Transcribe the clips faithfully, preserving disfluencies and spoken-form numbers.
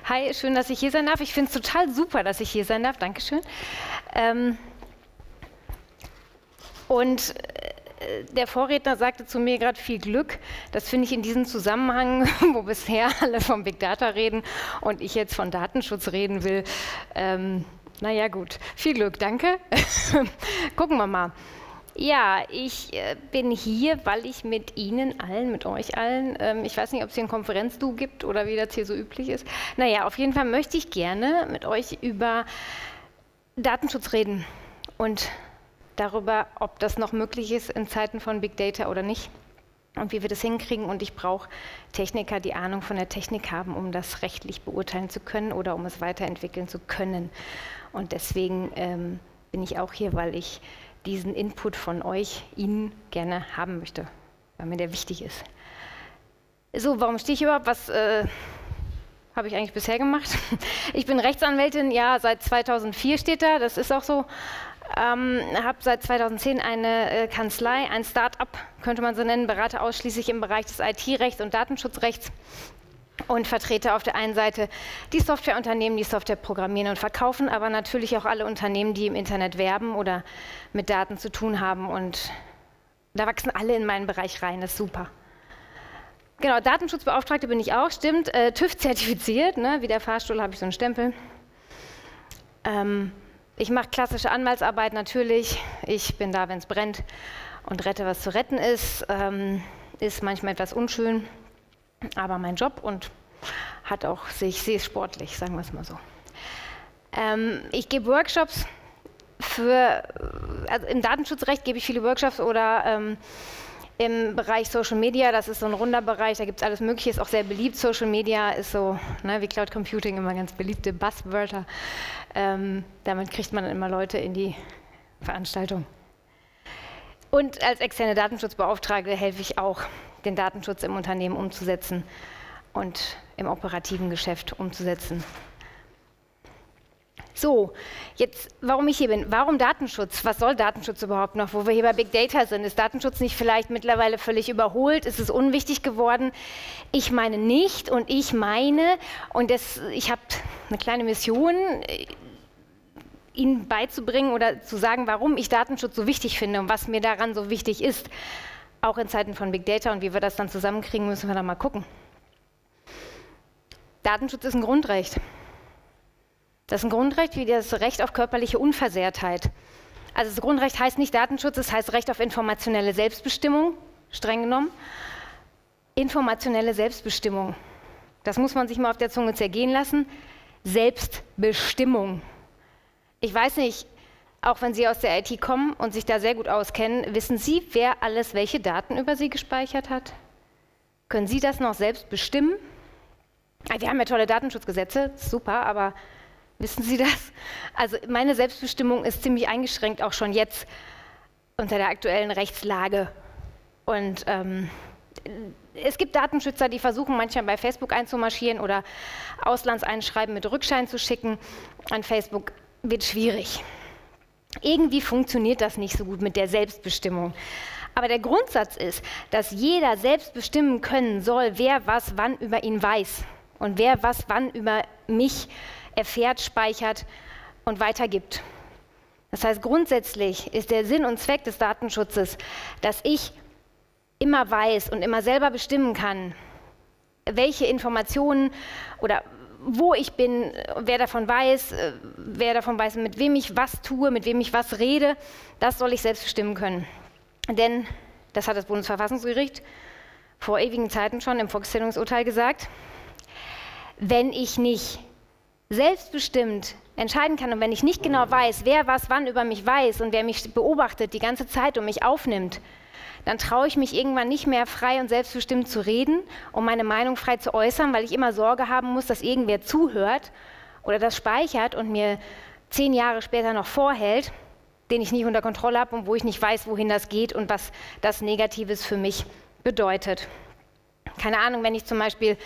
Hi, schön, dass ich hier sein darf. Ich finde es total super, dass ich hier sein darf. Dankeschön. Ähm und äh, der Vorredner sagte zu mir gerade viel Glück. Das finde ich in diesem Zusammenhang, wo bisher alle von Big Data reden und ich jetzt von Datenschutz reden will. Ähm, naja gut, viel Glück, danke. Gucken wir mal. Ja, ich äh, bin hier, weil ich mit Ihnen allen, mit euch allen, ähm, ich weiß nicht, ob es hier ein Konferenz-Du gibt oder wie das hier so üblich ist. Naja, auf jeden Fall möchte ich gerne mit euch über Datenschutz reden und darüber, ob das noch möglich ist in Zeiten von Big Data oder nicht und wie wir das hinkriegen. Und ich brauche Techniker, die Ahnung von der Technik haben, um das rechtlich beurteilen zu können oder um es weiterentwickeln zu können. Und deswegen ähm, bin ich auch hier, weil ich diesen Input von euch, Ihnen gerne haben möchte, weil mir der wichtig ist. So, warum stehe ich überhaupt? Was äh, habe ich eigentlich bisher gemacht? Ich bin Rechtsanwältin, ja, seit zweitausendvier steht da, das ist auch so. Ähm, habe seit zweitausendzehn eine äh, Kanzlei, ein Start-up, könnte man so nennen, berate ausschließlich im Bereich des I T-Rechts und Datenschutzrechts und vertrete auf der einen Seite die Softwareunternehmen, die Software programmieren und verkaufen, aber natürlich auch alle Unternehmen, die im Internet werben oder mit Daten zu tun haben. Und da wachsen alle in meinen Bereich rein, das ist super. Genau, Datenschutzbeauftragte bin ich auch, stimmt. Äh, TÜV-zertifiziert, ne? Wie der Fahrstuhl habe ich so einen Stempel. Ähm, ich mache klassische Anwaltsarbeit natürlich. Ich bin da, wenn es brennt und rette, was zu retten ist. Ähm, ist manchmal etwas unschön. Aber mein Job und hat auch, ich sehe es sportlich, sagen wir es mal so. Ähm, ich gebe Workshops für, also im Datenschutzrecht gebe ich viele Workshops oder ähm, im Bereich Social Media, das ist so ein runder Bereich, da gibt es alles Mögliche, ist auch sehr beliebt. Social Media ist so, ne, wie Cloud Computing, immer ganz beliebte Buzzwörter. Ähm, damit kriegt man dann immer Leute in die Veranstaltung. Und als externe Datenschutzbeauftragte helfe ich auch, den Datenschutz im Unternehmen umzusetzen und im operativen Geschäft umzusetzen. So, jetzt, warum ich hier bin. Warum Datenschutz? Was soll Datenschutz überhaupt noch? Wo wir hier bei Big Data sind, ist Datenschutz nicht vielleicht mittlerweile völlig überholt? Ist es unwichtig geworden? Ich meine nicht und ich meine, und das, ich habe eine kleine Mission, Ihnen beizubringen oder zu sagen, warum ich Datenschutz so wichtig finde und was mir daran so wichtig ist. Auch in Zeiten von Big Data und wie wir das dann zusammenkriegen, müssen wir da mal gucken. Datenschutz ist ein Grundrecht. Das ist ein Grundrecht wie das Recht auf körperliche Unversehrtheit. Also das Grundrecht heißt nicht Datenschutz, es heißt Recht auf informationelle Selbstbestimmung, streng genommen. Informationelle Selbstbestimmung. Das muss man sich mal auf der Zunge zergehen lassen. Selbstbestimmung. Ich weiß nicht, auch wenn Sie aus der I T kommen und sich da sehr gut auskennen, wissen Sie, wer alles welche Daten über Sie gespeichert hat? Können Sie das noch selbst bestimmen? Wir haben ja tolle Datenschutzgesetze, super, aber wissen Sie das? Also meine Selbstbestimmung ist ziemlich eingeschränkt, auch schon jetzt unter der aktuellen Rechtslage. Und ähm, es gibt Datenschützer, die versuchen manchmal bei Facebook einzumarschieren oder Auslandseinschreiben mit Rückschein zu schicken. An Facebook wird schwierig. Irgendwie funktioniert das nicht so gut mit der Selbstbestimmung. Aber der Grundsatz ist, dass jeder selbst bestimmen können soll, wer was wann über ihn weiß und wer was wann über mich erfährt, speichert und weitergibt. Das heißt, grundsätzlich ist der Sinn und Zweck des Datenschutzes, dass ich immer weiß und immer selber bestimmen kann, welche Informationen oder wo ich bin, wer davon weiß, wer davon weiß, mit wem ich was tue, mit wem ich was rede, das soll ich selbst bestimmen können. Denn, das hat das Bundesverfassungsgericht vor ewigen Zeiten schon im Volkszählungsurteil gesagt, wenn ich nicht selbstbestimmt entscheiden kann und wenn ich nicht genau weiß, wer was wann über mich weiß und wer mich beobachtet die ganze Zeit und mich aufnimmt, dann traue ich mich irgendwann nicht mehr frei und selbstbestimmt zu reden, um meine Meinung frei zu äußern, weil ich immer Sorge haben muss, dass irgendwer zuhört oder das speichert und mir zehn Jahre später noch vorhält, den ich nicht unter Kontrolle habe und wo ich nicht weiß, wohin das geht und was das Negatives für mich bedeutet. Keine Ahnung, wenn ich zum Beispiel,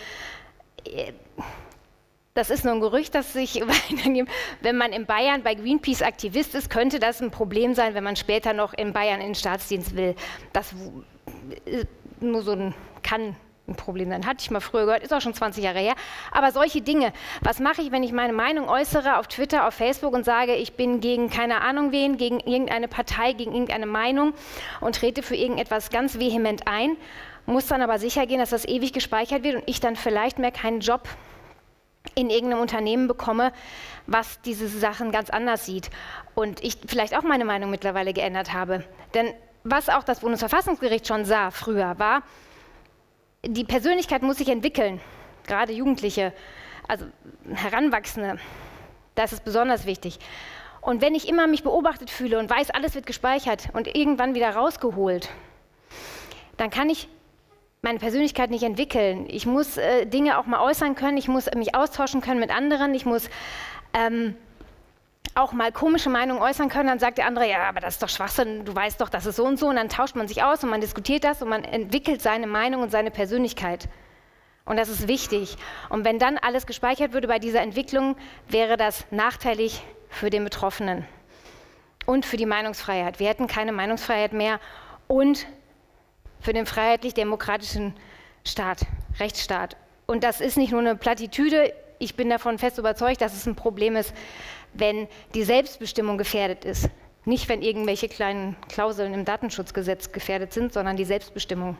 das ist nur ein Gerücht, das sich weitergibt, wenn man in Bayern bei Greenpeace Aktivist ist, könnte das ein Problem sein, wenn man später noch in Bayern in den Staatsdienst will. Das nur so ein kann ein Problem sein. Hatte ich mal früher gehört, ist auch schon zwanzig Jahre her. Aber solche Dinge, was mache ich, wenn ich meine Meinung äußere auf Twitter, auf Facebook und sage, ich bin gegen keine Ahnung wen, gegen irgendeine Partei, gegen irgendeine Meinung und trete für irgendetwas ganz vehement ein, muss dann aber sicher gehen, dass das ewig gespeichert wird und ich dann vielleicht mehr keinen Job in irgendeinem Unternehmen bekomme, was diese Sachen ganz anders sieht. Und ich vielleicht auch meine Meinung mittlerweile geändert habe. Denn was auch das Bundesverfassungsgericht schon sah früher, war, die Persönlichkeit muss sich entwickeln, gerade Jugendliche, also Heranwachsende, das ist besonders wichtig. Und wenn ich immer mich beobachtet fühle und weiß, alles wird gespeichert und irgendwann wieder rausgeholt, dann kann ich meine Persönlichkeit nicht entwickeln. Ich muss äh, Dinge auch mal äußern können, ich muss mich austauschen können mit anderen, ich muss ähm, auch mal komische Meinungen äußern können, dann sagt der andere, ja, aber das ist doch Schwachsinn, du weißt doch, das ist so und so, und dann tauscht man sich aus und man diskutiert das und man entwickelt seine Meinung und seine Persönlichkeit. Und das ist wichtig. Und wenn dann alles gespeichert würde bei dieser Entwicklung, wäre das nachteilig für den Betroffenen und für die Meinungsfreiheit. Wir hätten keine Meinungsfreiheit mehr und für den freiheitlich-demokratischen Staat, Rechtsstaat. Und das ist nicht nur eine Plattitüde, ich bin davon fest überzeugt, dass es ein Problem ist, wenn die Selbstbestimmung gefährdet ist. Nicht, wenn irgendwelche kleinen Klauseln im Datenschutzgesetz gefährdet sind, sondern die Selbstbestimmung.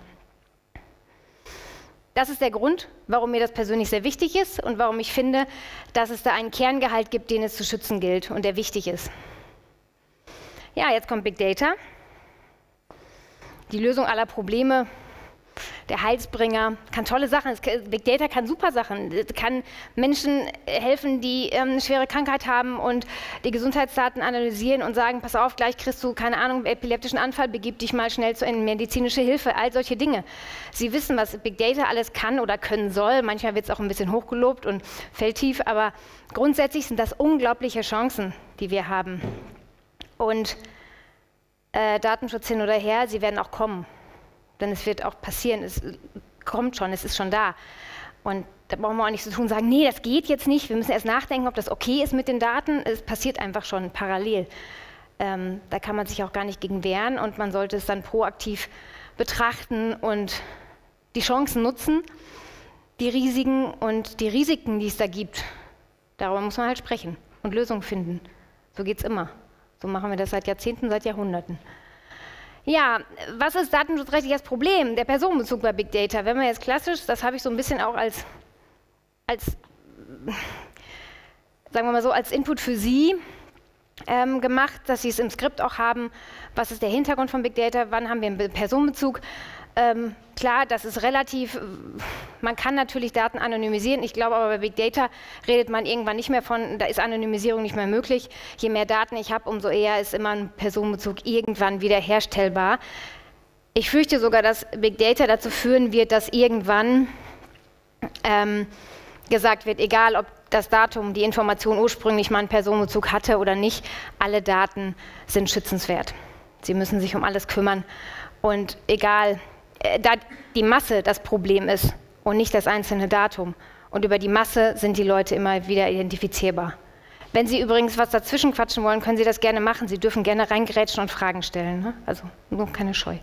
Das ist der Grund, warum mir das persönlich sehr wichtig ist und warum ich finde, dass es da einen Kerngehalt gibt, den es zu schützen gilt und der wichtig ist. Ja, jetzt kommt Big Data. Die Lösung aller Probleme, der Heilsbringer, kann tolle Sachen, Big Data kann super Sachen, kann Menschen helfen, die ähm, eine schwere Krankheit haben und die Gesundheitsdaten analysieren und sagen, pass auf, gleich kriegst du, keine Ahnung, epileptischen Anfall, begib dich mal schnell zu in medizinische Hilfe, all solche Dinge. Sie wissen, was Big Data alles kann oder können soll, manchmal wird es auch ein bisschen hochgelobt und fällt tief, aber grundsätzlich sind das unglaubliche Chancen, die wir haben. Und Äh, Datenschutz hin oder her, sie werden auch kommen. Denn es wird auch passieren, es kommt schon, es ist schon da. Und da brauchen wir auch nicht so tun, sagen, nee, das geht jetzt nicht, wir müssen erst nachdenken, ob das okay ist mit den Daten. Es passiert einfach schon parallel. Ähm, da kann man sich auch gar nicht gegen wehren und man sollte es dann proaktiv betrachten und die Chancen nutzen, die Risiken und die Risiken, die es da gibt. Darüber muss man halt sprechen und Lösungen finden. So geht es immer. So machen wir das seit Jahrzehnten, seit Jahrhunderten. Ja, was ist datenschutzrechtlich das Problem? Der Personenbezug bei Big Data. Wenn man jetzt klassisch, das habe ich so ein bisschen auch als, als, sagen wir mal so, als Input für Sie ähm, gemacht, dass Sie es im Skript auch haben. Was ist der Hintergrund von Big Data? Wann haben wir einen Personenbezug? Ähm, klar, das ist relativ, man kann natürlich Daten anonymisieren, ich glaube aber bei Big Data redet man irgendwann nicht mehr von, da ist Anonymisierung nicht mehr möglich. Je mehr Daten ich habe, umso eher ist immer ein Personenbezug irgendwann wieder herstellbar. Ich fürchte sogar, dass Big Data dazu führen wird, dass irgendwann ähm, gesagt wird, egal ob das Datum, die Information ursprünglich mal einen Personenbezug hatte oder nicht, alle Daten sind schützenswert. Sie müssen sich um alles kümmern und egal, da die Masse das Problem ist und nicht das einzelne Datum. Und über die Masse sind die Leute immer wieder identifizierbar. Wenn Sie übrigens was dazwischen quatschen wollen, können Sie das gerne machen. Sie dürfen gerne reingrätschen und Fragen stellen. Ne? Also nur keine Scheu.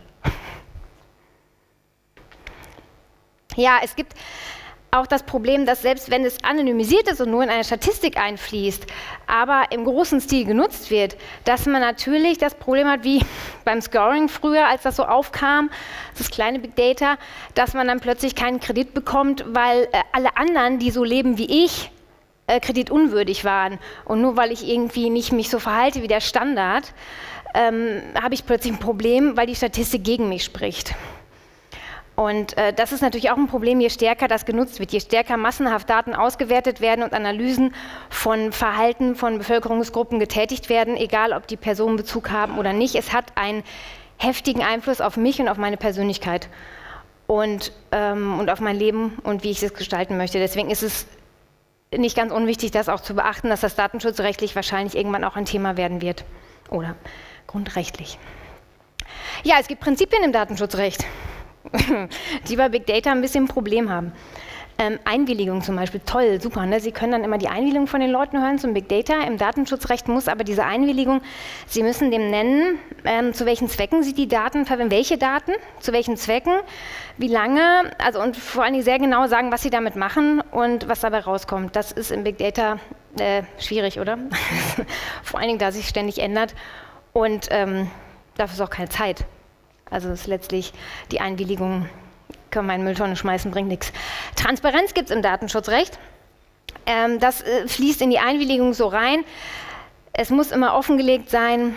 Ja, es gibt auch das Problem, dass selbst wenn es anonymisiert ist und nur in eine Statistik einfließt, aber im großen Stil genutzt wird, dass man natürlich das Problem hat, wie beim Scoring früher, als das so aufkam, das kleine Big Data, dass man dann plötzlich keinen Kredit bekommt, weil äh, alle anderen, die so leben wie ich, äh, kreditunwürdig waren. Und nur weil ich irgendwie nicht mich so verhalte wie der Standard, ähm, habe ich plötzlich ein Problem, weil die Statistik gegen mich spricht. Und äh, das ist natürlich auch ein Problem, je stärker das genutzt wird, je stärker massenhaft Daten ausgewertet werden und Analysen von Verhalten von Bevölkerungsgruppen getätigt werden, egal ob die Personenbezug haben oder nicht. Es hat einen heftigen Einfluss auf mich und auf meine Persönlichkeit und, ähm, und auf mein Leben und wie ich es gestalten möchte. Deswegen ist es nicht ganz unwichtig, das auch zu beachten, dass das datenschutzrechtlich wahrscheinlich irgendwann auch ein Thema werden wird oder grundrechtlich. Ja, es gibt Prinzipien im Datenschutzrecht, die bei Big Data ein bisschen ein Problem haben. Ähm, Einwilligung zum Beispiel, toll, super. Ne? Sie können dann immer die Einwilligung von den Leuten hören zum Big Data. Im Datenschutzrecht muss aber diese Einwilligung, Sie müssen dem nennen, ähm, zu welchen Zwecken Sie die Daten verwenden, welche Daten, zu welchen Zwecken, wie lange, also und vor allen Dingen sehr genau sagen, was Sie damit machen und was dabei rauskommt. Das ist im Big Data äh, schwierig, oder? Vor allen Dingen, da sich ständig ändert und ähm, dafür ist auch keine Zeit. Also ist letztlich die Einwilligung, können wir in Mülltonne schmeißen, bringt nichts. Transparenz gibt es im Datenschutzrecht. Ähm, das äh, fließt in die Einwilligung so rein. Es muss immer offengelegt sein,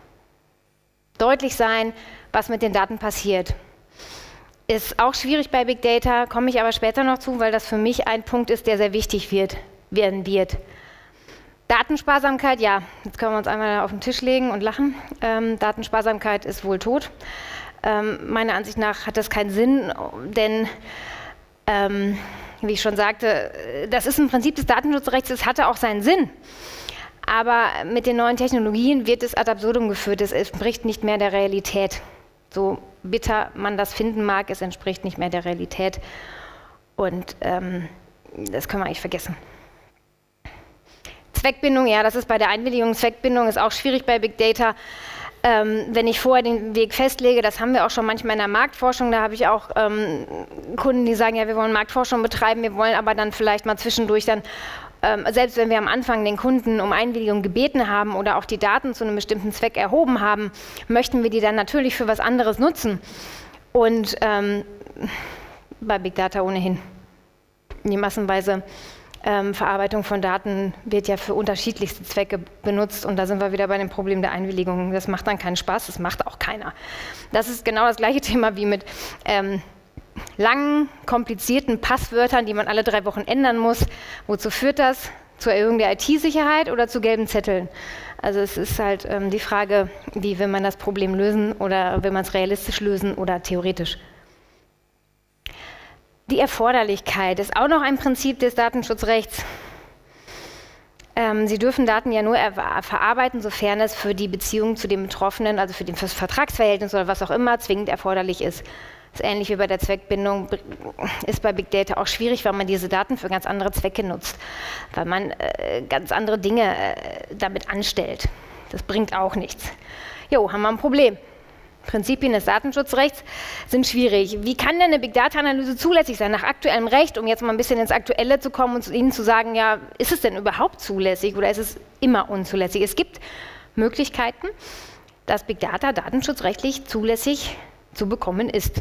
deutlich sein, was mit den Daten passiert. Ist auch schwierig bei Big Data, komme ich aber später noch zu, weil das für mich ein Punkt ist, der sehr wichtig wird, werden wird. Datensparsamkeit, ja, jetzt können wir uns einmal auf den Tisch legen und lachen. Ähm, Datensparsamkeit ist wohl tot. Ähm, meiner Ansicht nach hat das keinen Sinn, denn, ähm, wie ich schon sagte, das ist ein Prinzip des Datenschutzrechts, es hatte auch seinen Sinn. Aber mit den neuen Technologien wird es ad absurdum geführt, es entspricht nicht mehr der Realität. So bitter man das finden mag, es entspricht nicht mehr der Realität. Und ähm, das können wir eigentlich vergessen. Zweckbindung, ja, das ist bei der Einwilligung. Zweckbindung ist auch schwierig bei Big Data. Ähm, wenn ich vorher den Weg festlege, das haben wir auch schon manchmal in der Marktforschung, da habe ich auch ähm, Kunden, die sagen, ja, wir wollen Marktforschung betreiben, wir wollen aber dann vielleicht mal zwischendurch dann, ähm, selbst wenn wir am Anfang den Kunden um Einwilligung gebeten haben oder auch die Daten zu einem bestimmten Zweck erhoben haben, möchten wir die dann natürlich für was anderes nutzen. Und ähm, bei Big Data ohnehin. Die massenweise Ähm, Verarbeitung von Daten wird ja für unterschiedlichste Zwecke benutzt und da sind wir wieder bei dem Problem der Einwilligung. Das macht dann keinen Spaß, das macht auch keiner. Das ist genau das gleiche Thema wie mit ähm, langen, komplizierten Passwörtern, die man alle drei Wochen ändern muss. Wozu führt das? Zur Erhöhung der I T-Sicherheit oder zu gelben Zetteln? Also es ist halt ähm, die Frage, wie will man das Problem lösen oder will man es realistisch lösen oder theoretisch? Die Erforderlichkeit ist auch noch ein Prinzip des Datenschutzrechts. Ähm, Sie dürfen Daten ja nur verarbeiten, sofern es für die Beziehung zu dem Betroffenen, also für das Vertragsverhältnis oder was auch immer, zwingend erforderlich ist. Das ist ähnlich wie bei der Zweckbindung, ist bei Big Data auch schwierig, weil man diese Daten für ganz andere Zwecke nutzt, weil man äh, ganz andere Dinge äh, damit anstellt. Das bringt auch nichts. Jo, haben wir ein Problem. Prinzipien des Datenschutzrechts sind schwierig. Wie kann denn eine Big Data Analyse zulässig sein? Nach aktuellem Recht, um jetzt mal ein bisschen ins Aktuelle zu kommen und zu Ihnen zu sagen, ja, ist es denn überhaupt zulässig oder ist es immer unzulässig? Es gibt Möglichkeiten, dass Big Data datenschutzrechtlich zulässig zu bekommen ist.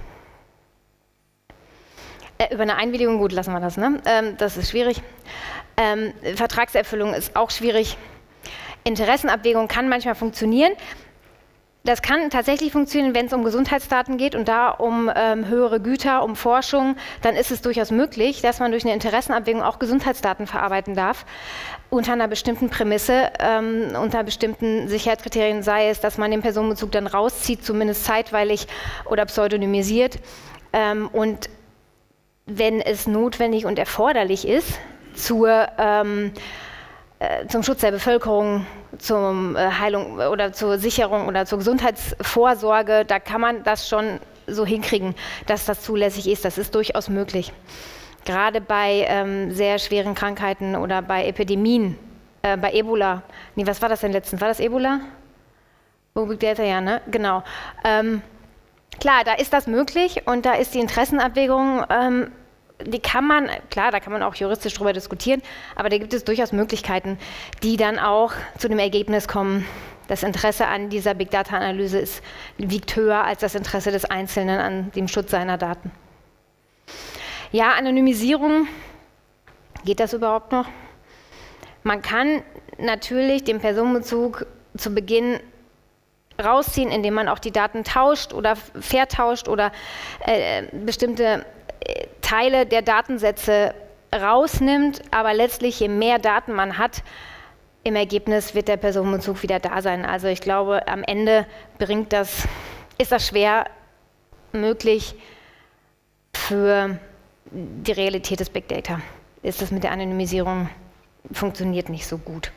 Äh, über eine Einwilligung, gut, lassen wir das, ne? Ähm, das ist schwierig. Ähm, Vertragserfüllung ist auch schwierig. Interessenabwägung kann manchmal funktionieren. Das kann tatsächlich funktionieren, wenn es um Gesundheitsdaten geht und da um ähm, höhere Güter, um Forschung, dann ist es durchaus möglich, dass man durch eine Interessenabwägung auch Gesundheitsdaten verarbeiten darf, unter einer bestimmten Prämisse, ähm, unter bestimmten Sicherheitskriterien, sei es, dass man den Personenbezug dann rauszieht, zumindest zeitweilig oder pseudonymisiert. Ähm, und wenn es notwendig und erforderlich ist, zur ähm, zum Schutz der Bevölkerung, zur Heilung oder zur Sicherung oder zur Gesundheitsvorsorge, da kann man das schon so hinkriegen, dass das zulässig ist. Das ist durchaus möglich. Gerade bei ähm, sehr schweren Krankheiten oder bei Epidemien, äh, bei Ebola. Nee, was war das denn letztens? War das Ebola? Oh, Big Data, ja, ne? Genau. Ähm, klar, da ist das möglich und da ist die Interessenabwägung, ähm, die kann man, klar, da kann man auch juristisch drüber diskutieren, aber da gibt es durchaus Möglichkeiten, die dann auch zu dem Ergebnis kommen, das Interesse an dieser Big Data Analyse ist, wiegt höher als das Interesse des Einzelnen an dem Schutz seiner Daten. Ja, Anonymisierung, geht das überhaupt noch? Man kann natürlich den Personenbezug zu Beginn rausziehen, indem man auch die Daten tauscht oder vertauscht oder äh, bestimmte Teile der Datensätze rausnimmt, aber letztlich, je mehr Daten man hat, im Ergebnis wird der Personenbezug wieder da sein. Also ich glaube, am Ende bringt das, ist das schwer möglich für die Realität des Big Data. Ist das mit der Anonymisierung, funktioniert nicht so gut.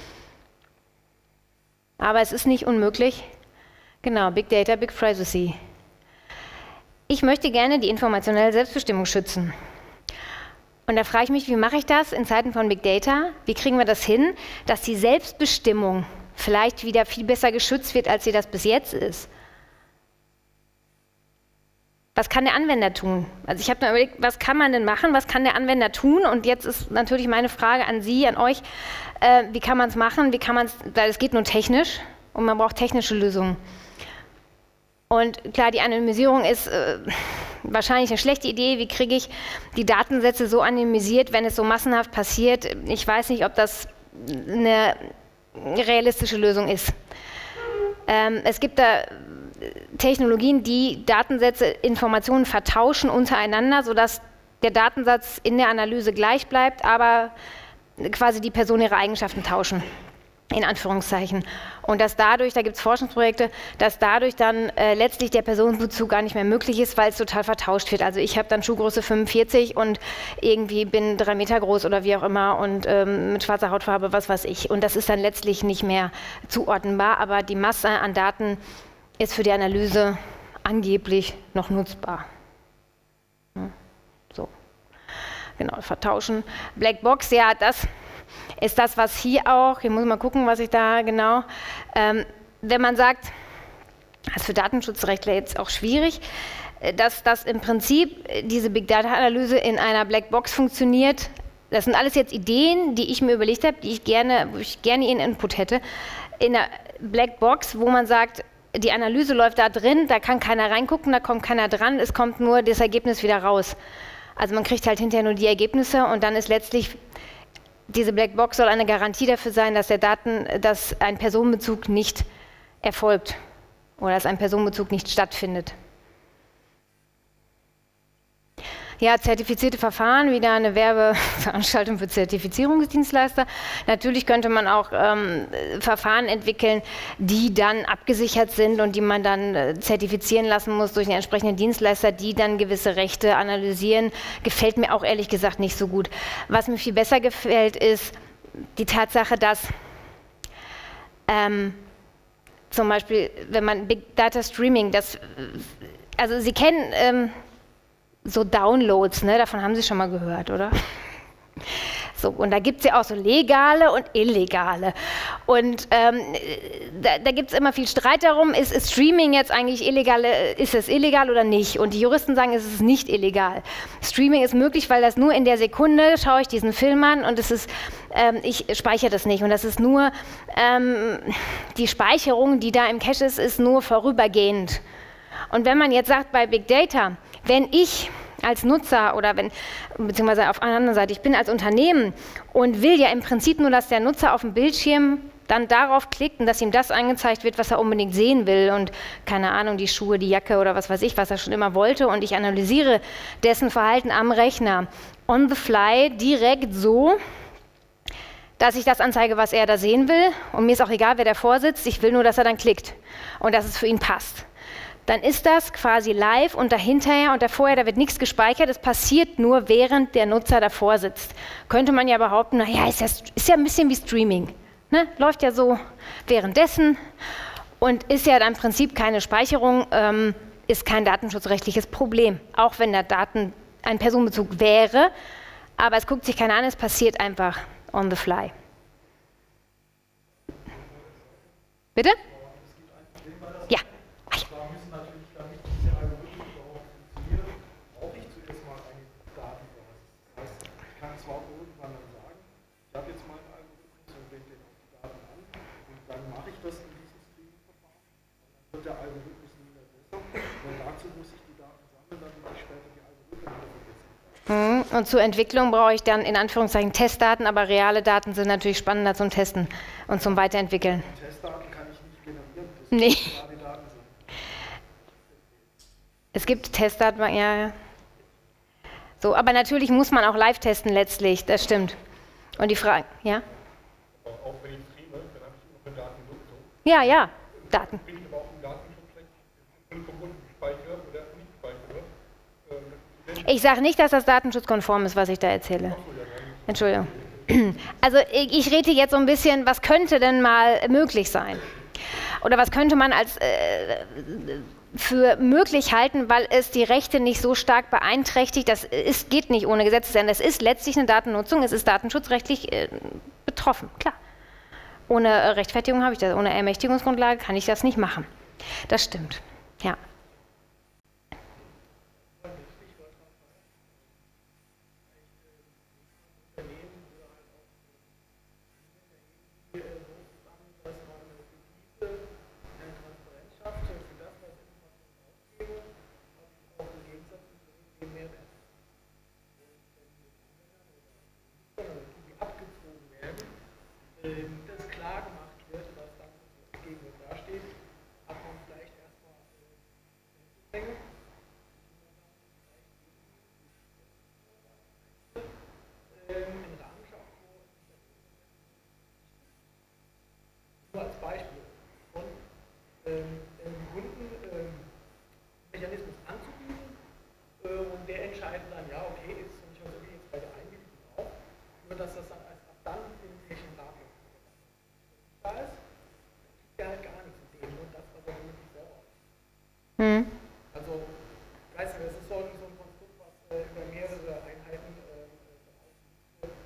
Aber es ist nicht unmöglich. Genau, Big Data, Big Privacy. Ich möchte gerne die informationelle Selbstbestimmung schützen. Und da frage ich mich, wie mache ich das in Zeiten von Big Data? Wie kriegen wir das hin, dass die Selbstbestimmung vielleicht wieder viel besser geschützt wird, als sie das bis jetzt ist? Was kann der Anwender tun? Also ich habe mir überlegt, was kann man denn machen, was kann der Anwender tun? Und jetzt ist natürlich meine Frage an Sie, an euch, äh, wie kann man es machen, wie kann man es, weil es geht nur technisch und man braucht technische Lösungen. Und klar, die Anonymisierung ist äh, wahrscheinlich eine schlechte Idee. Wie kriege ich die Datensätze so anonymisiert, wenn es so massenhaft passiert? Ich weiß nicht, ob das eine realistische Lösung ist. Ähm, es gibt da Technologien, die Datensätze, Informationen vertauschen untereinander, sodass der Datensatz in der Analyse gleich bleibt, aber quasi die Personen ihre Eigenschaften tauschen, in Anführungszeichen. Und dass dadurch, da gibt es Forschungsprojekte, dass dadurch dann äh, letztlich der Personenbezug gar nicht mehr möglich ist, weil es total vertauscht wird. Also ich habe dann Schuhgröße fünfundvierzig und irgendwie bin drei Meter groß oder wie auch immer und ähm, mit schwarzer Hautfarbe, was weiß ich. Und das ist dann letztlich nicht mehr zuordnenbar, aber die Masse an Daten ist für die Analyse angeblich noch nutzbar. So, genau, vertauschen. Blackbox, ja, das ist das, was hier auch, hier muss ich mal gucken, was ich da genau, ähm, wenn man sagt, das ist für Datenschutzrechtler jetzt auch schwierig, dass das im Prinzip diese Big Data Analyse in einer Blackbox funktioniert. Das sind alles jetzt Ideen, die ich mir überlegt habe, die ich gerne, wo ich gerne Ihren Input hätte. In einer Blackbox, wo man sagt, die Analyse läuft da drin, da kann keiner reingucken, da kommt keiner dran, es kommt nur das Ergebnis wieder raus. Also man kriegt halt hinterher nur die Ergebnisse und dann ist letztlich, diese Blackbox soll eine Garantie dafür sein, dass der Daten, dass ein Personenbezug nicht erfolgt oder dass ein Personenbezug nicht stattfindet. Ja, zertifizierte Verfahren, wieder eine Werbeveranstaltung für Zertifizierungsdienstleister. Natürlich könnte man auch ähm, Verfahren entwickeln, die dann abgesichert sind und die man dann äh, zertifizieren lassen muss durch einen entsprechenden Dienstleister, die dann gewisse Rechte analysieren. Gefällt mir auch ehrlich gesagt nicht so gut. Was mir viel besser gefällt, ist die Tatsache, dass ähm, zum Beispiel, wenn man Big Data Streaming, das, also Sie kennen ähm, so Downloads, ne? Davon haben Sie schon mal gehört, oder? So, und da gibt es ja auch so legale und illegale. Und ähm, da, da gibt es immer viel Streit darum, ist, ist Streaming jetzt eigentlich illegal, ist es illegal oder nicht? Und die Juristen sagen, es ist nicht illegal. Streaming ist möglich, weil das nur in der Sekunde, schaue ich diesen Film an und es ist, ähm, ich speichere das nicht. Und das ist nur, ähm, die Speicherung, die da im Cache ist, ist nur vorübergehend. Und wenn man jetzt sagt, bei Big Data, wenn ich als Nutzer oder wenn, beziehungsweise auf einer anderen Seite, ich bin als Unternehmen und will ja im Prinzip nur, dass der Nutzer auf dem Bildschirm dann darauf klickt und dass ihm das angezeigt wird, was er unbedingt sehen will und keine Ahnung, die Schuhe, die Jacke oder was weiß ich, was er schon immer wollte und ich analysiere dessen Verhalten am Rechner on the fly direkt so, dass ich das anzeige, was er da sehen will und mir ist auch egal, wer davor sitzt, ich will nur, dass er dann klickt und dass es für ihn passt. Dann ist das quasi live und dahinterher und davorher, da wird nichts gespeichert, es passiert nur, während der Nutzer davor sitzt. Könnte man ja behaupten, naja, ist ja, ist ja ein bisschen wie Streaming. Ne? Läuft ja so währenddessen und ist ja dann im Prinzip keine Speicherung, ähm, ist kein datenschutzrechtliches Problem. Auch wenn der Daten ein Personenbezug wäre, aber es guckt sich keiner an, es passiert einfach on the fly. Bitte? Ja. Der Algorithmus nie mehr besser. Und dazu muss ich die Daten sammeln, damit ich später die Algorithmen verbessern kann. Und zur Entwicklung brauche ich dann in Anführungszeichen Testdaten, aber reale Daten sind natürlich spannender zum Testen und zum Weiterentwickeln. Testdaten kann ich nicht generieren, das nee. müssen die Daten sein. Es gibt Testdaten, ja, ja. So, aber natürlich muss man auch live testen letztlich, das stimmt. Und die Frage, ja? Auch wenn ich streame, dann habe ich immer Datennutzung. Ja, ja, Daten. Ich sage nicht, dass das datenschutzkonform ist, was ich da erzähle. Entschuldigung. Also ich, ich rede jetzt so ein bisschen, was könnte denn mal möglich sein? Oder was könnte man als, äh, für möglich halten, weil es die Rechte nicht so stark beeinträchtigt. Das ist, geht nicht ohne Gesetzesänderung. Es ist letztlich eine Datennutzung, es ist datenschutzrechtlich äh, betroffen, klar. Ohne Rechtfertigung habe ich das, ohne Ermächtigungsgrundlage kann ich das nicht machen. Das stimmt, ja. Das klar gemacht wird, was dann gegenüber dasteht, hat man vielleicht erstmal äh, in Rahmen schaffen, nur als Beispiel, und ähm, den Kunden ähm, Mechanismus anzubieten äh, und der entscheidet dann, ja, okay, ist nicht was okay, jetzt bei der Einwilligung auch, nur dass das dann als ab dann in welchen Rahmen da ist, gibt ja halt gar nichts mit dem, nur das, was er wirklich selber hat. Hm. Also, weißt du, das ist so ein, so ein Konstrukt, was äh, über mehrere Einheiten äh, ausgeübt wird.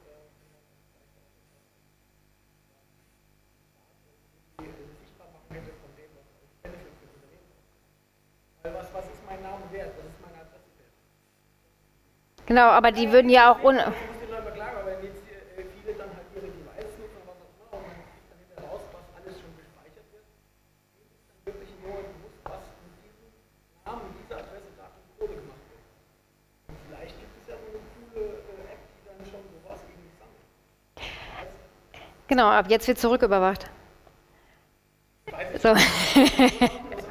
Äh, sichtbar machen hätte von dem, was als Benefit für das Unternehmen ist. Weil was, was ist mein Name wert? Was ist meine Adresse wert? Genau, aber die würden ja auch ohne... Ich muss den Leuten mal klar, aber wenn jetzt äh, viele dann halt ihre Devices nutzen oder was auch immer und man kriegt dann hinterher raus, was alles schon gespeichert wird, dem ist dann wirklich nur bewusst, was mit diesem Namen, mit dieser Adresse, Daten und Code gemacht wird. Und vielleicht gibt es ja so eine coole äh, App, die dann schon sowas irgendwie sammelt. Also, Genau, ab jetzt wird zurücküberwacht. ich weiß nicht, So. aber äh, dass ich das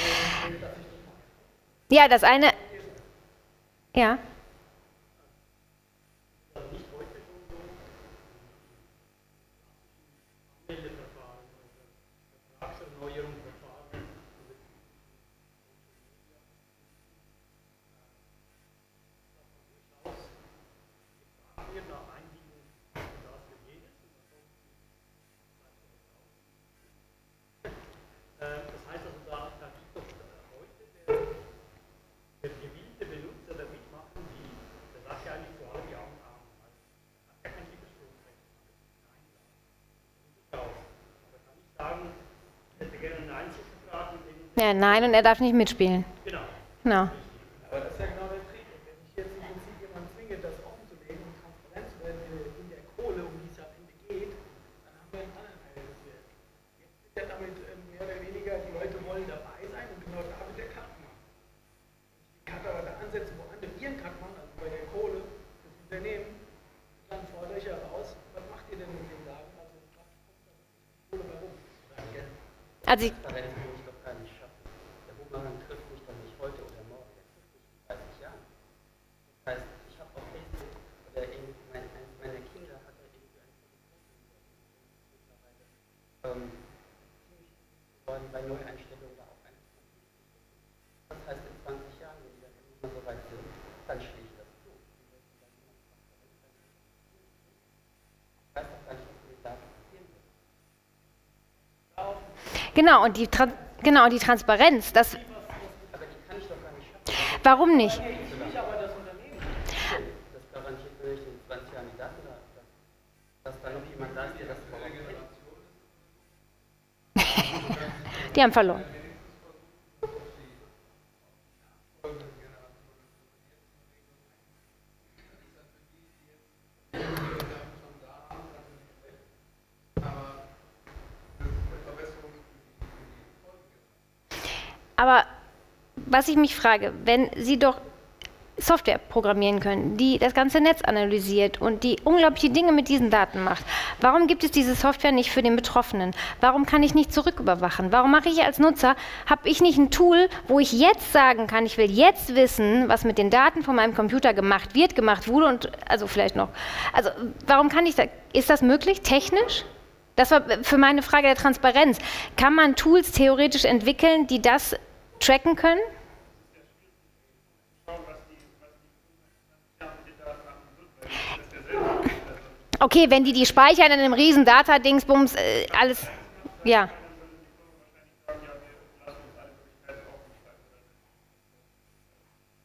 mache. Ja, das eine... Ja. Ja, nein, und er darf nicht mitspielen. Genau. Genau. Aber das ist ja genau der Trick. Wenn ich jetzt im Prinzip jemanden zwinge, das offen zu legen und transparent zu werden in der Kohle, um die es am Ende geht, dann haben wir einen anderen Teil des Werks. Jetzt wird ja damit mehr oder weniger, die Leute wollen dabei sein und genau da wird der Cut machen. Wenn ich die Cut aber da ansetze, wo andere ihren Cut machen, also bei der Kohle, das Unternehmen, dann fordere ich ja raus, was macht ihr denn mit den Daten? Also was kommt da wirklich die Kohle bei rum? Also ich, Man trifft mich dann nicht heute oder morgen, der trifft mich in dreißig Jahren. Das heißt, ich habe auf Facebook oder irgendwie mein, eines meiner Kinder hat da irgendwie ein mittlerweile ähm, ziemlich geworden bei Neueinstellungen da auch einundzwanzig. Das heißt, in zwanzig Jahren, wenn die dann endlich mal so weit sind, dann stehe ich das zu. Ich weiß auch gar nicht, was mit den Daten passieren wird. genau, und die, Tra genau, die Transparenz, das... Warum nicht? Ich aber das Unternehmen. Das garantiert mir nicht in zwanzig Jahren die Daten da, dass, dass da noch jemand da ist, der das überhaupt kennt. Die haben verloren. Aber was ich mich frage, wenn Sie doch Software programmieren können, die das ganze Netz analysiert und die unglaubliche Dinge mit diesen Daten macht, warum gibt es diese Software nicht für den Betroffenen? Warum kann ich nicht zurücküberwachen? Warum mache ich als Nutzer, habe ich nicht ein Tool, wo ich jetzt sagen kann, ich will jetzt wissen, was mit den Daten von meinem Computer gemacht wird, gemacht wurde und, also vielleicht noch, also warum kann ich das, ist das möglich, technisch? Das war für meine Frage der Transparenz. Kann man Tools theoretisch entwickeln, die das tracken können? Okay, wenn die die speichern in einem riesen Data-Dingsbums, äh, alles, ja.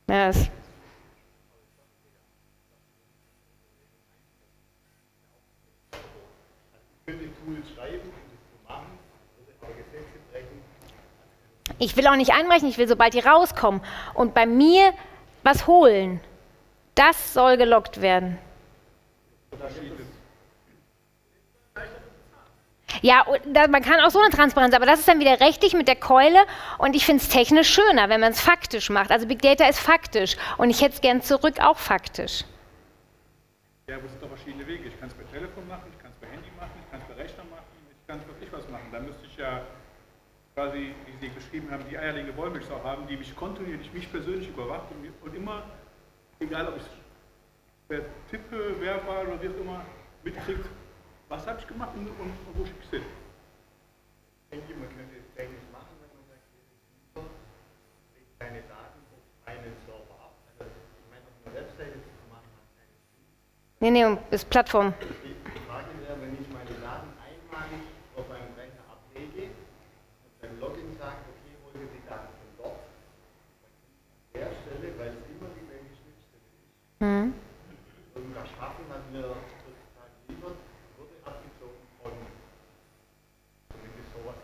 Ja, das ich will auch nicht einbrechen, ich will, sobald die rauskommen und bei mir was holen. Das soll gelockt werden. Ja, man kann auch so eine Transparenz, aber das ist dann wieder rechtlich mit der Keule und ich finde es technisch schöner, wenn man es faktisch macht. Also Big Data ist faktisch und ich hätte es gern zurück auch faktisch. Ja, aber es sind doch verschiedene Wege. Ich kann es per Telefon machen, ich kann es per Handy machen, ich kann es per Rechner machen, ich kann es was ich was machen. Dann müsste ich ja quasi, wie Sie geschrieben haben, die eierlegende Wollmilchsau haben, die mich kontinuierlich, mich persönlich überwacht und, und immer, egal ob ich per Tippe, verbal oder wie auch immer, mitkriegt, was habe ich gemacht und, und, und wo schicke ich es hin. Ich denke, man könnte es technisch machen, wenn man sagt, legt keine Daten auf einen Server ab. Also ich meine, auf einer Webseite zu machen, hat keinen Sinn. Nee, nee, ist Plattform. Die Frage wäre, wenn ich meine Daten einmalig auf einem Rechner ablege und beim Login sagt, okay, hol dir die Daten von dort, an der Stelle, weil es immer die gleiche Schnittstelle ist, Mhm. irgendwas schaffen, was mir sozusagen liefert, wurde abgezogen von zumindest sowas.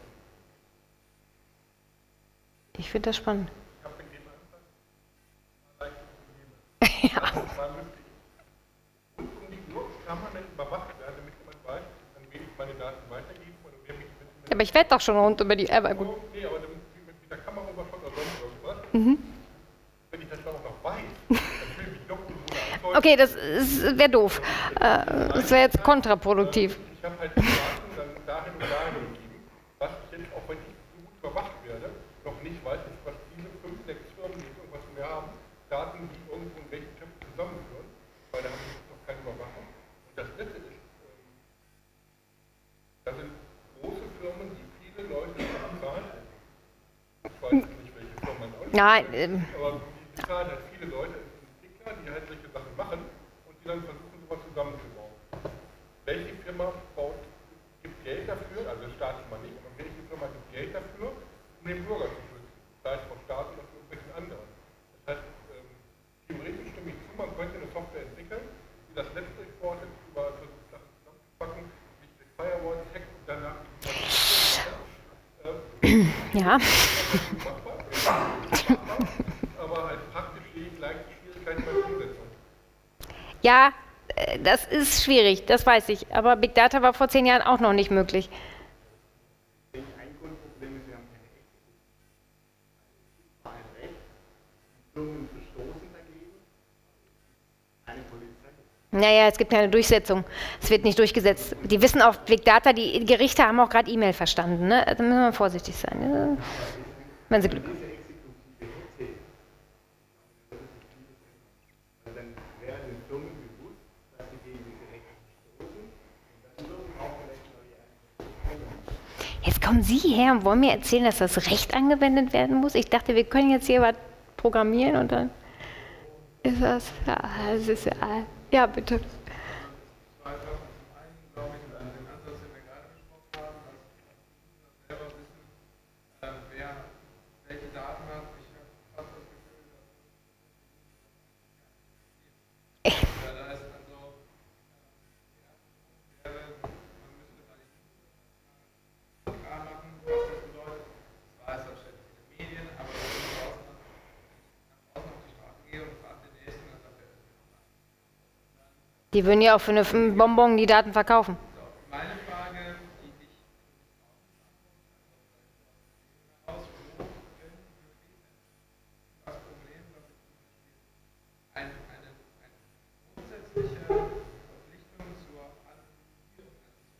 Ich finde das spannend. Ich habe den Thema anfangen. Leichte Probleme. Ja. Das war lustig. Und um die Uhr permanent überwacht werden, damit jemand weiß, dann will ich meine Daten weitergeben oder wer mich mit. Aber ich werde doch schon rund über die App. Gut. Nee, aber dann mit, mit der Kamera überschaut oder sonst irgendwas. Mhm. Wenn ich das dann auch noch weiß, dann fühle ich mich doch unwohl. Okay, das wäre doof. Äh, das wäre jetzt kontraproduktiv. Ich habe halt die Daten dann dahin und dahin gegeben, was ich jetzt, auch wenn ich so gut überwacht werde, noch nicht weiß, was diese fünf, sechs Firmen, die irgendwas von mir haben, Daten, die irgendwo in welchen Chips zusammenführen, weil da habe ich noch keine Überwachung. Und das dritte ist, ähm, da sind große Firmen, die viele Leute bezahlen. Ich weiß jetzt nicht, welche Firmen man Nein, ähm, aber die zahlen halt viele Leute, Entwickler, die halt solche Sachen machen und die dann versuchen, sowas zusammenzubauen. Welche Firma baut, gibt Geld dafür, also der Staat schon mal nicht, aber welche Firma gibt Geld dafür, um den Bürger zu schützen? Sei es vom Staat oder von irgendwelchen anderen. Das heißt, ähm, theoretisch stimme ich zu, man könnte eine Software entwickeln, die das Netz durchfortet, überall versucht, Sachen zusammenzupacken, sich durch Firewalls hackt und danach ähm, ja. machbar, aber halt praktisch die gleichen Schwierigkeiten bei der Umsetzung. Ja, äh, das ist schwierig, das weiß ich. Aber Big Data war vor zehn Jahren auch noch nicht möglich. Ich denke, ein Grundproblem ist, wir haben keine echte Wahl Recht. Die Firmen verstoßen dagegen. Keine Polizei. Naja, es gibt keine Durchsetzung. Es wird nicht durchgesetzt. Die wissen auch, Big Data, die Gerichte haben auch gerade E-Mail verstanden. Ne? Da müssen wir vorsichtig sein. Ne? Wenn sie Glück haben. Diese Exekutive hätte, dann wäre den Firmen bewusst, dass sie gegen diese Rechte verstoßen und dann würden auch vielleicht neue Jetzt kommen Sie her und wollen mir erzählen, dass das Recht angewendet werden muss. Ich dachte, wir können jetzt hier was programmieren und dann ist das, ja, das ist ja, ja bitte. Zwei Sachen. Zum einen glaube ich an den Ansatz, den wir gerade besprochen haben, dass selber wissen, äh, wer welche Daten hat. Ich habe fast das Gefühl, dass ja, da ist also äh, wäre, man müsste vielleicht klar machen, was das bedeutet. Das weiß wahrscheinlich in den Medien, aber wenn ich draußen nach draußen auf die Straße gehe und frage den nächsten, dann sagt er, das ist mir noch Die würden ja auch für eine Bonbon die Daten verkaufen. meine Frage, die ich aus, wo können das Problem, dass ich eine, eine, eine grundsätzliche Verpflichtung zur Anonymisierung,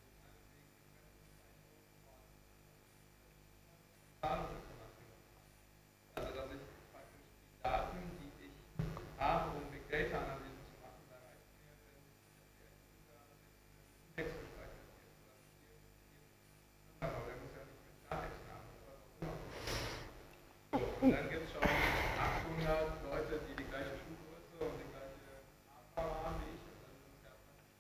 also dass ich praktisch die Daten, die ich habe, um Big Data Analysen zu machen, da reicht mir, wenn der User Text gespeichert wird. Aber der muss ja nicht mit Klartextnamen oder was auch immer. So, und dann gibt es schon achthundert Leute, die die gleiche Schuhgröße und die gleiche Haarfarbe haben wie ich. Und dann ist es ja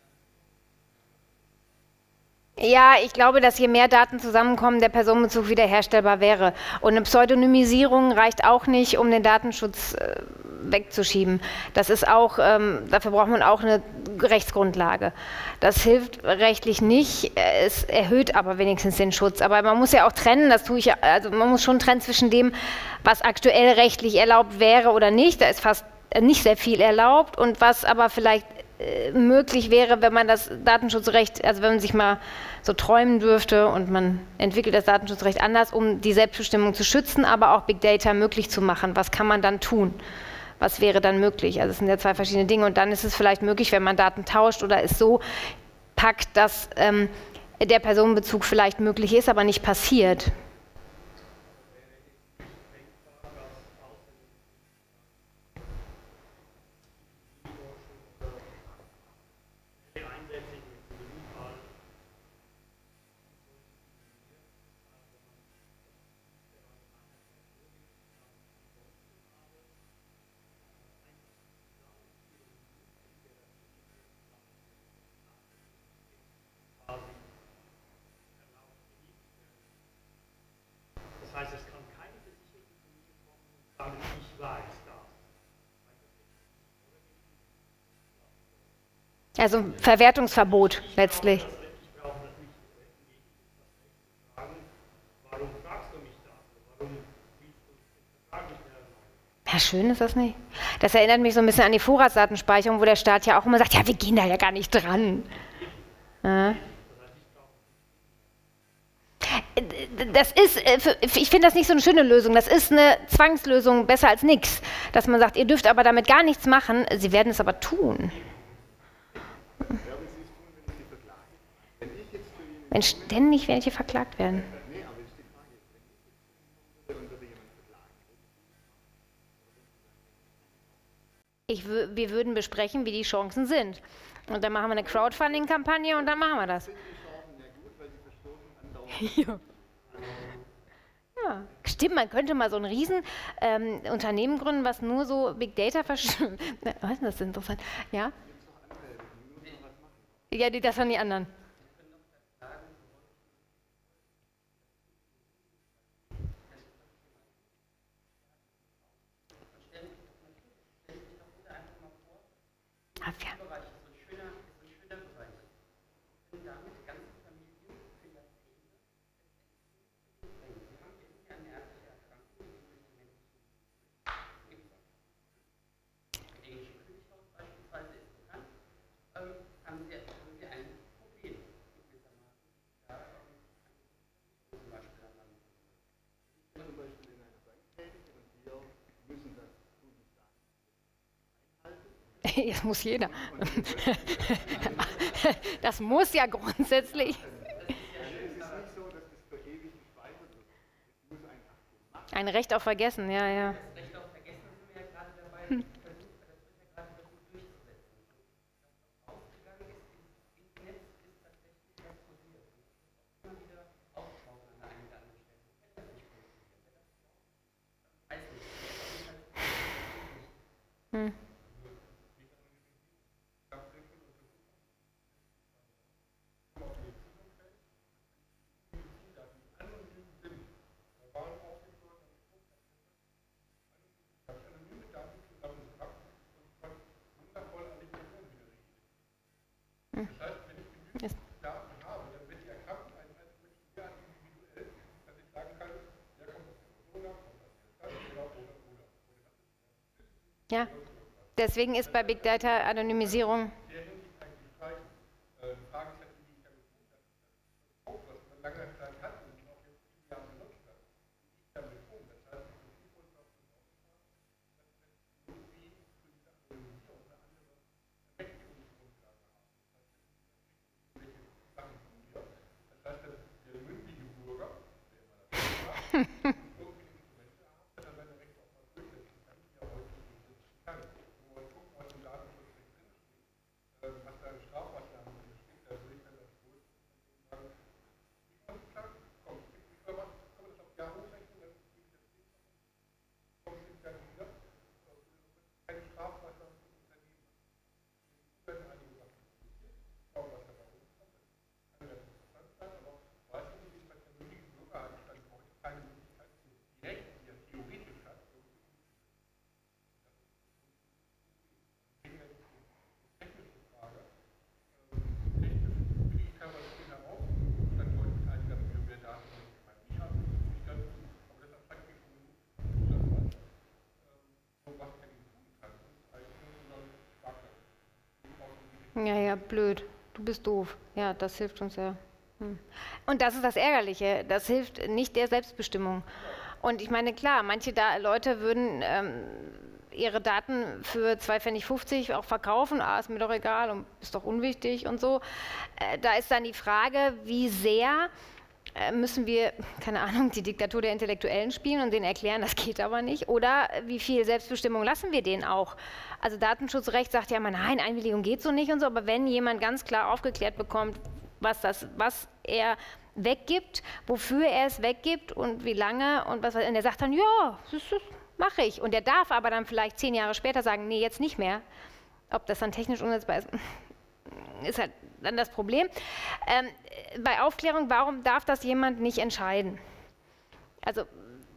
Ja, ich glaube, dass je mehr Daten zusammenkommen, der Personenbezug wiederherstellbar wäre. Und eine Pseudonymisierung reicht auch nicht, um den Datenschutz äh, wegzuschieben. Das ist auch, ähm, dafür braucht man auch eine Rechtsgrundlage. Das hilft rechtlich nicht, es erhöht aber wenigstens den Schutz. Aber man muss ja auch trennen, das tue ich ja, also man muss schon trennen zwischen dem, was aktuell rechtlich erlaubt wäre oder nicht, da ist fast nicht sehr viel erlaubt, und was aber vielleicht äh, möglich wäre, wenn man das Datenschutzrecht, also wenn man sich mal so träumen dürfte und man entwickelt das Datenschutzrecht anders, um die Selbstbestimmung zu schützen, aber auch Big Data möglich zu machen. Was kann man dann tun? Was wäre dann möglich? Also es sind ja zwei verschiedene Dinge, und dann ist es vielleicht möglich, wenn man Daten tauscht oder es so packt, dass ähm, der Personenbezug vielleicht möglich ist, aber nicht passiert. Das heißt, es kann keine Versicherung sagen, ich weiß das. Also Verwertungsverbot letztlich. Ich brauche das nicht fragen, warum fragst du mich das? Warum willst du den Vertrag nicht mehr erneuern? Ja, schön ist das nicht. Das erinnert mich so ein bisschen an die Vorratsdatenspeicherung, wo der Staat ja auch immer sagt, ja, wir gehen da ja gar nicht dran. Ja. Das ist, ich finde das nicht so eine schöne Lösung. Das ist eine Zwangslösung, besser als nichts. Dass man sagt, ihr dürft aber damit gar nichts machen, sie werden es aber tun. Wenn ständig welche verklagt werden. Ich, wir würden besprechen, wie die Chancen sind. Und dann machen wir eine Crowdfunding-Kampagne und dann machen wir das. Ja. Ja, stimmt, man könnte mal so ein riesen ähm, Unternehmen gründen, was nur so Big Data verschwimmt. Was, das ist interessant. Ja? Ja, die, das waren die anderen. Ah, ja. Das muss jeder. Das muss ja grundsätzlich. Ein Recht auf Vergessen, ja, ja. Hm. Hm. Ja, deswegen ist bei Big Data Anonymisierung. Ja, ja, blöd. Du bist doof. Ja, das hilft uns ja. Hm. Und das ist das Ärgerliche. Das hilft nicht der Selbstbestimmung. Und ich meine, klar, manche da Leute würden ähm, ihre Daten für zwei Pfennig fünfzig auch verkaufen. Ah, ist mir doch egal und ist doch unwichtig und so. Äh, da ist dann die Frage, wie sehr äh, müssen wir, keine Ahnung, die Diktatur der Intellektuellen spielen und denen erklären, das geht aber nicht. Oder wie viel Selbstbestimmung lassen wir denen auch? Also Datenschutzrecht sagt ja immer, nein, Einwilligung geht so nicht und so. Aber wenn jemand ganz klar aufgeklärt bekommt, was, das, was er weggibt, wofür er es weggibt und wie lange und was, und er sagt dann, ja, das, das mache ich. Und er darf aber dann vielleicht zehn Jahre später sagen, nee, jetzt nicht mehr. Ob das dann technisch umsetzbar ist, ist halt dann das Problem. Ähm, bei Aufklärung, warum darf das jemand nicht entscheiden? Also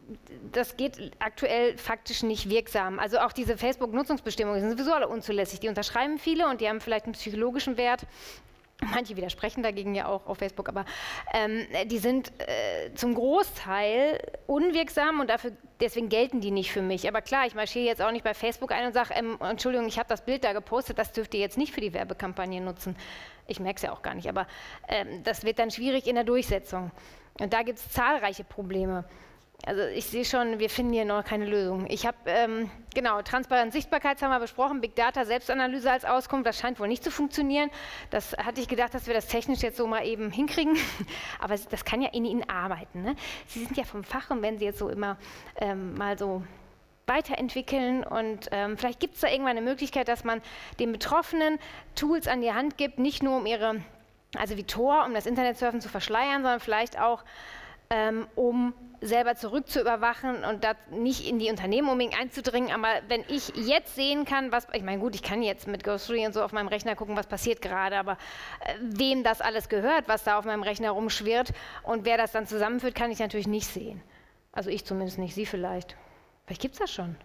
das geht aktuell faktisch nicht wirksam. Also auch diese Facebook-Nutzungsbestimmungen sind sowieso alle unzulässig. Die unterschreiben viele und die haben vielleicht einen psychologischen Wert. Manche widersprechen dagegen ja auch auf Facebook, aber ähm, die sind äh, zum Großteil unwirksam und dafür, deswegen gelten die nicht für mich. Aber klar, ich marschiere jetzt auch nicht bei Facebook ein und sage, ähm, Entschuldigung, ich habe das Bild da gepostet, das dürft ihr jetzt nicht für die Werbekampagne nutzen. Ich merke es ja auch gar nicht, aber ähm, das wird dann schwierig in der Durchsetzung. Und da gibt es zahlreiche Probleme. Also ich sehe schon, wir finden hier noch keine Lösung. Ich habe, ähm, genau, Transparenz, Sichtbarkeit haben wir besprochen, Big Data, Selbstanalyse als Auskunft, das scheint wohl nicht zu funktionieren. Das hatte ich gedacht, dass wir das technisch jetzt so mal eben hinkriegen, aber das kann ja in Ihnen arbeiten. Ne? Sie sind ja vom Fach und wenn Sie jetzt so immer ähm, mal so weiterentwickeln und ähm, vielleicht gibt es da irgendwann eine Möglichkeit, dass man den Betroffenen Tools an die Hand gibt, nicht nur um ihre, also wie Tor, um das Internetsurfen zu verschleiern, sondern vielleicht auch ähm, um selber zurück zu überwachen und da nicht in die Unternehmen unbedingt einzudringen, aber wenn ich jetzt sehen kann, was, ich meine gut, ich kann jetzt mit Ghostery und so auf meinem Rechner gucken, was passiert gerade, aber äh, wem das alles gehört, was da auf meinem Rechner rumschwirrt und wer das dann zusammenführt, kann ich natürlich nicht sehen. Also ich zumindest nicht, Sie vielleicht. Vielleicht gibt es das schon.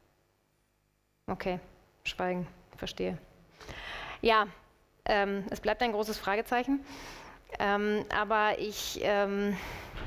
Okay, Schweigen, verstehe. Ja, ähm, es bleibt ein großes Fragezeichen, ähm, aber ich ähm,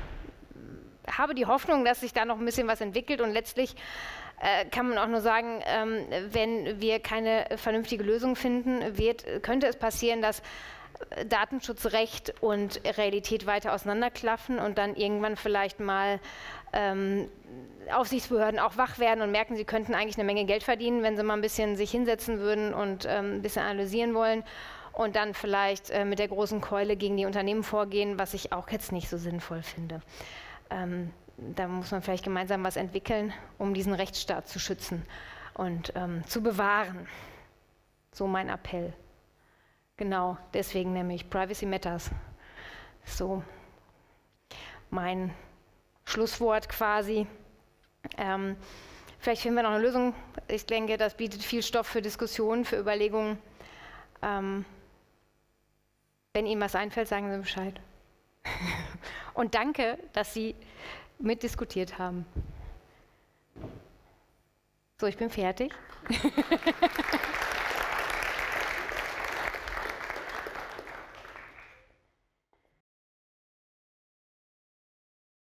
habe die Hoffnung, dass sich da noch ein bisschen was entwickelt und letztlich äh, kann man auch nur sagen, ähm, wenn wir keine vernünftige Lösung finden, wird, könnte es passieren, dass Datenschutzrecht und Realität weiter auseinanderklaffen und dann irgendwann vielleicht mal ähm, Aufsichtsbehörden auch wach werden und merken, sie könnten eigentlich eine Menge Geld verdienen, wenn sie mal ein bisschen sich hinsetzen würden und ähm, ein bisschen analysieren wollen und dann vielleicht äh, mit der großen Keule gegen die Unternehmen vorgehen, was ich auch jetzt nicht so sinnvoll finde. Ähm, da muss man vielleicht gemeinsam was entwickeln, um diesen Rechtsstaat zu schützen und ähm, zu bewahren. So mein Appell. Genau, deswegen nämlich Privacy Matters. So mein Schlusswort quasi. Ähm, vielleicht finden wir noch eine Lösung. Ich denke, das bietet viel Stoff für Diskussionen, für Überlegungen. Ähm, wenn Ihnen was einfällt, sagen Sie Bescheid. Und danke, dass Sie mitdiskutiert haben. So, ich bin fertig.